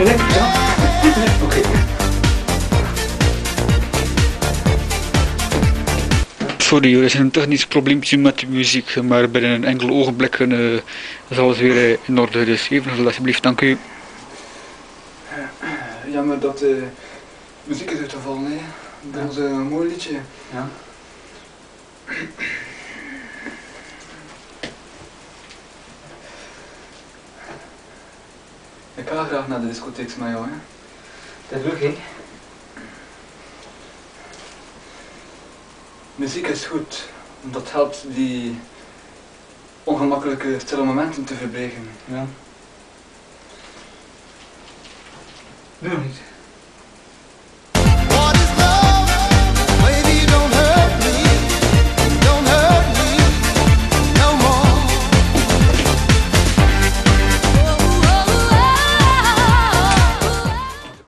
Direct, ja? Oké. Sorry, er is een technisch probleempje met de muziek, maar binnen een enkel ogenblik is alles weer in orde. Dus even alsjeblieft, dank u. Jammer dat de muziek is uitgevallen, hè. Dat was een mooi liedje. Ja. Ik ga graag naar de discotheek met jou, hè. Dat is leuk, hè? Muziek is goed, dat helpt die ongemakkelijke stille momenten te verbreken. Ja. Doe nog niet.